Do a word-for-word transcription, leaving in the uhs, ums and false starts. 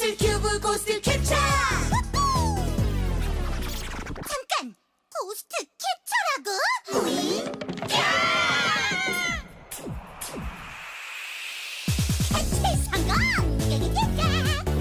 캡슐 큐브 고스트 캡처! 잠깐! 고스트 캡처라고? 우잉? 캐치 성공! 깨기깨깨!